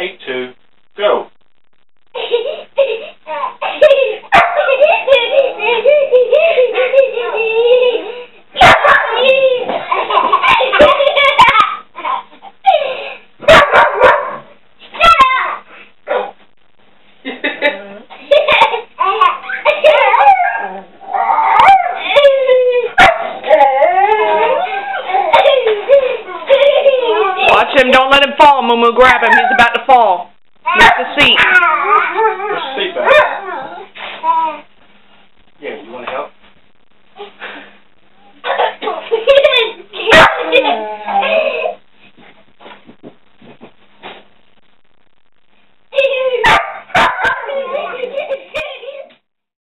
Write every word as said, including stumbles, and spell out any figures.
Take two, go. Watch him, don't let him fall, Moo Moo. Grab him, he's about to fall. Move the seat.